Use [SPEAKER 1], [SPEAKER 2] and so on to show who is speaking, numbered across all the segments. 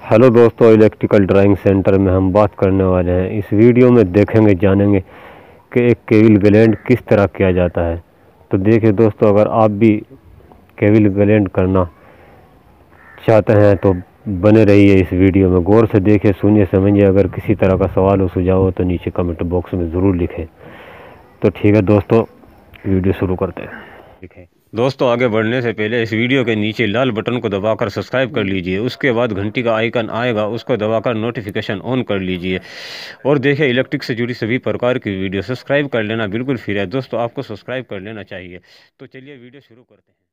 [SPEAKER 1] Hello दोस्तों, electrical drawing centre में हम बात करने वाले हैं। इस वीडियो में देखेंगे जानेंगे कि एक केबल ग्लैंड किस तरह किया जाता है। तो देखिए दोस्तों, अगर आप भी केबल ग्लैंड करना चाहते हैं तो बने रहिए इस वीडियो में, गौर से देखिए, सुनिए, समझिए। अगर किसी तरह का सवाल हो, सुझाव हो तो नीचे कमेंट बॉक्स में ज़रूर लिखें। तो ठीक है दोस्तों, वीडियो शुरू करते हैं। लिखें दोस्तों, आगे बढ़ने से पहले इस वीडियो के नीचे लाल बटन को दबाकर सब्सक्राइब कर लीजिए। उसके बाद घंटी का आइकन आएगा, उसको दबाकर नोटिफिकेशन ऑन कर लीजिए। और देखिए, इलेक्ट्रिक से जुड़ी सभी प्रकार की वीडियो सब्सक्राइब कर लेना बिल्कुल फ्री है दोस्तों, आपको सब्सक्राइब कर लेना चाहिए। तो चलिए वीडियो शुरू करते हैं।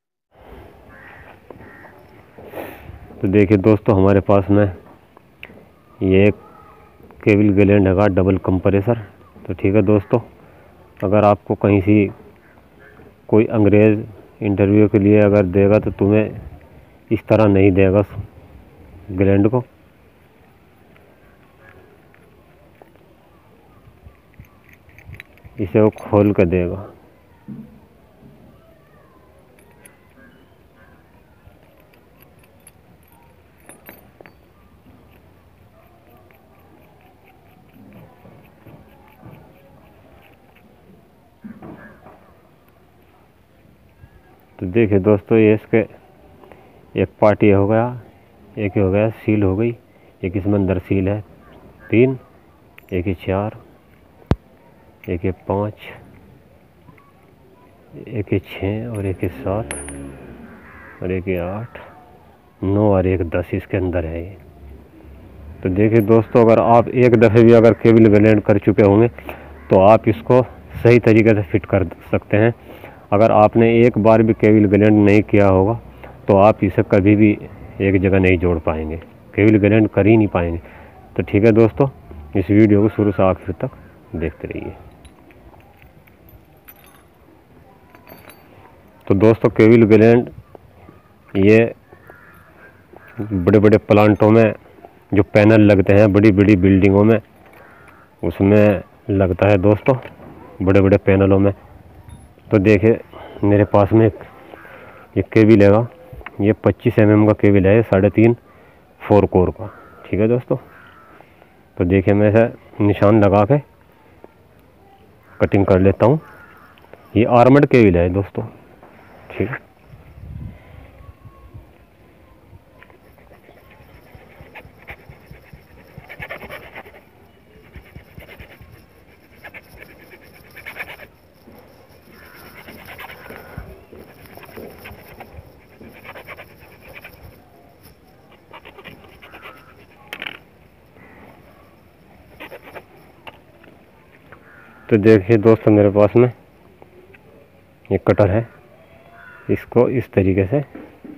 [SPEAKER 1] तो देखिए दोस्तों, हमारे पास में ये एक केबल ग्लैंड है, डबल कंप्रेसर। तो ठीक है दोस्तों, अगर आपको कहीं से कोई अंग्रेज़ इंटरव्यू के लिए अगर देगा तो तुम्हें इस तरह नहीं देगा ग्लैंड को। इसे वो खोल कर देगा। तो देखिए दोस्तों, ये इसके एक पार्ट ये हो गया, एक हो गया सील हो गई, एक इसमें अंदर सील है 3, एक 4, एक 5, एक 6 और एक 7 और एक 8, 9 और एक 10 इसके अंदर है ये। तो देखिए दोस्तों, अगर आप एक दफ़े भी अगर केबल ग्लैंड कर चुके होंगे तो आप इसको सही तरीके से फिट कर सकते हैं। अगर आपने एक बार भी केबल ग्लैंड नहीं किया होगा तो आप इसे कभी भी एक जगह नहीं जोड़ पाएंगे, केबल ग्लैंड कर ही नहीं पाएंगे। तो ठीक है दोस्तों, इस वीडियो को शुरू से आखिर तक देखते रहिए। तो दोस्तों, केबल ग्लैंड ये बड़े बड़े प्लांटों में जो पैनल लगते हैं, बड़ी बड़ी बिल्डिंगों में, उसमें लगता है दोस्तों, बड़े बड़े पैनलों में। तो देखिए, मेरे पास में ये केबल है, ये 25 mm का केबल है, 3.5 4 कोर का। ठीक है दोस्तों, तो देखिए मैं इसे निशान लगा के कटिंग कर लेता हूँ। ये आर्मर्ड केबल है दोस्तों। ठीक है, तो देखिए दोस्तों, मेरे पास में एक कटर है, इसको इस तरीके से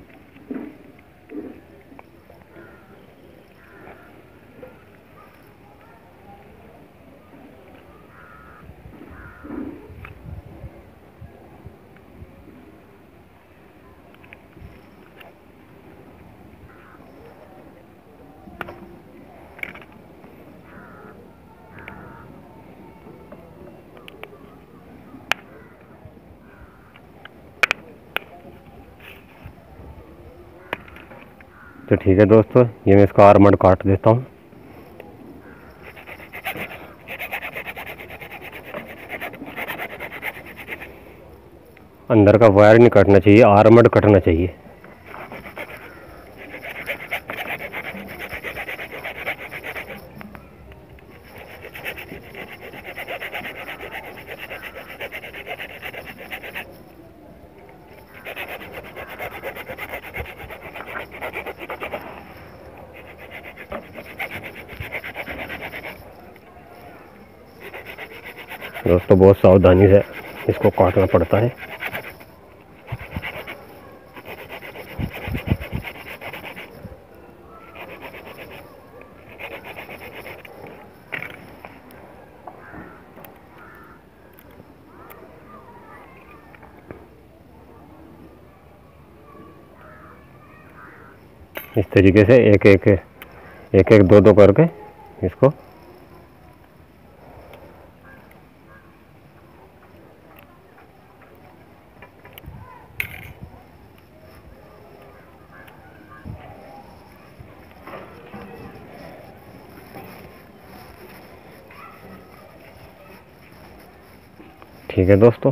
[SPEAKER 1] तो ठीक है दोस्तों, ये मैं इसका आर्मर्ड काट देता हूँ। अंदर का वायर नहीं कटना चाहिए, आर्मर्ड कटना चाहिए। दोस्तों, बहुत सावधानी से इसको काटना पड़ता है। इस तरीके से एक एक दो करके इसको ठीक है दोस्तों,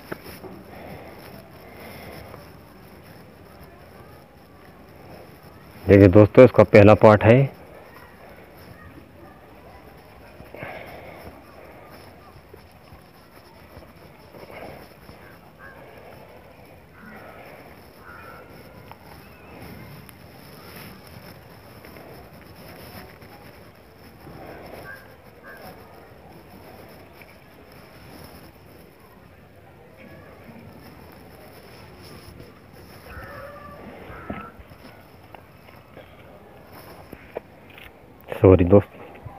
[SPEAKER 1] देखिए दोस्तों, इसका पहला पार्ट है। सॉरी दोस्त।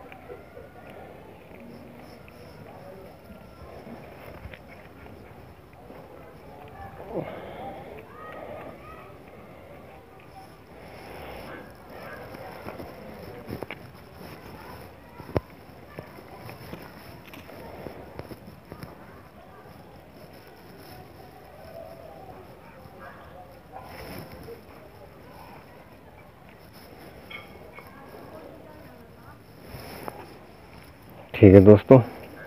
[SPEAKER 1] ठीक है दोस्तों,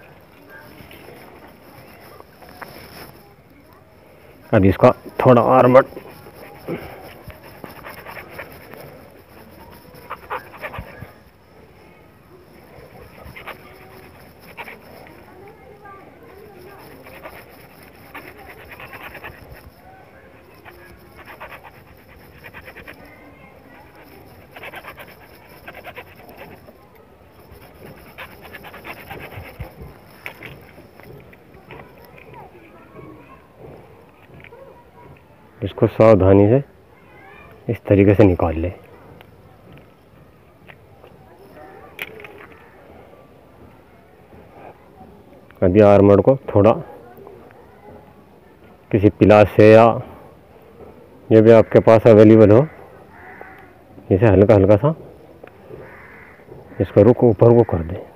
[SPEAKER 1] अब इसका थोड़ा आर्मर इसको सावधानी से इस तरीके से निकाल ले। अभी आर्मर को थोड़ा किसी पिलास से या ये भी आपके पास अवेलेबल हो, इसे हल्का हल्का सा इसका रुख ऊपर को कर दे।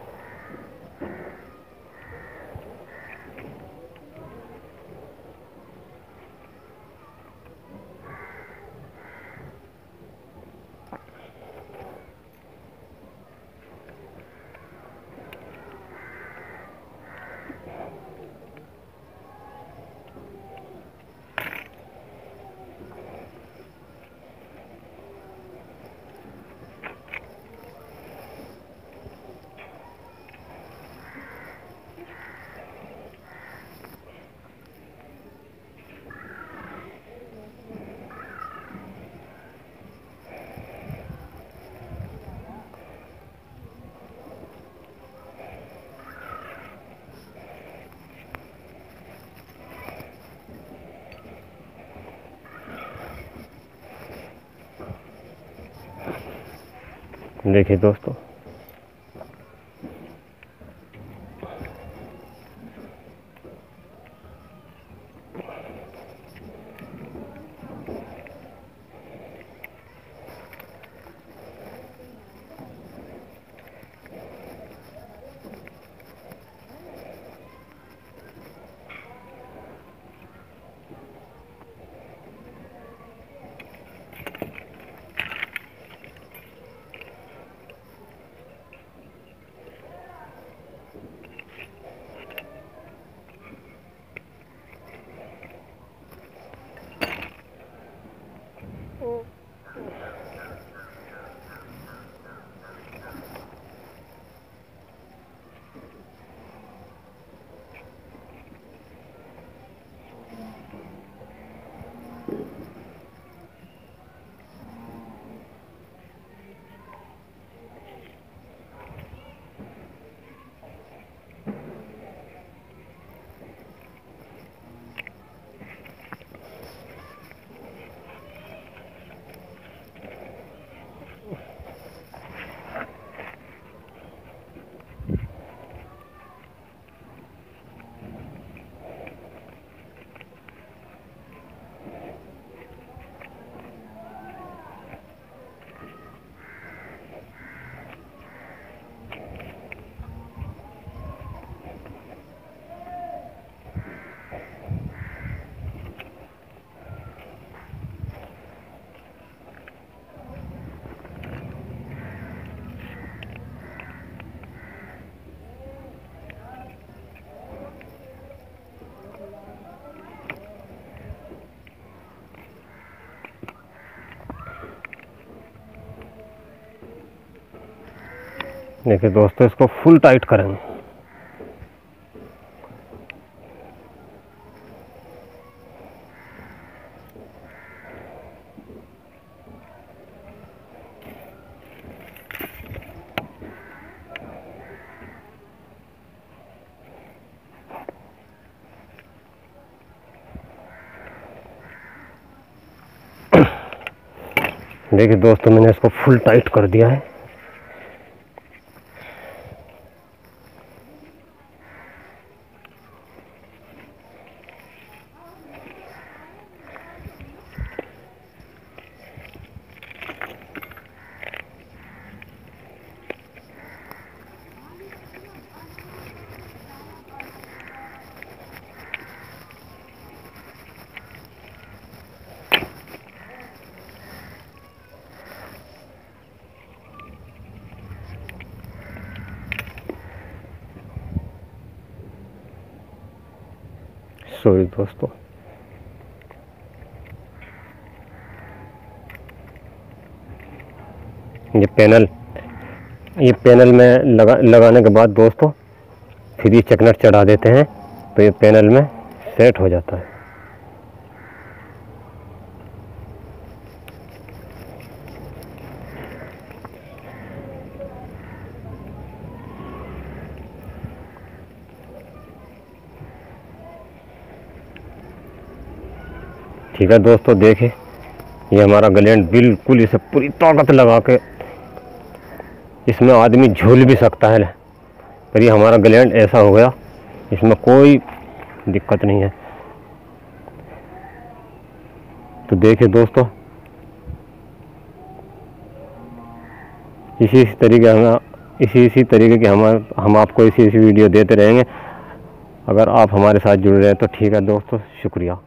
[SPEAKER 1] देखिए दोस्तों, देखिए दोस्तों, इसको फुल टाइट करेंगे। देखिए दोस्तों, मैंने इसको फुल टाइट कर दिया है। सॉरी दोस्तों, ये पैनल में लगाने के बाद दोस्तों फिर ये चकनट चढ़ा देते हैं तो ये पैनल में सेट हो जाता है। ठीक है दोस्तों, देखें ये हमारा ग्लैंड बिल्कुल इसे पूरी ताकत लगा के इसमें आदमी झूल भी सकता है, पर ये हमारा ग्लैंड ऐसा हो गया, इसमें कोई दिक्कत नहीं है। तो देखिए दोस्तों, इसी तरीके के हम आपको इसी वीडियो देते रहेंगे। अगर आप हमारे साथ जुड़ रहे हैं तो ठीक है दोस्तों, शुक्रिया।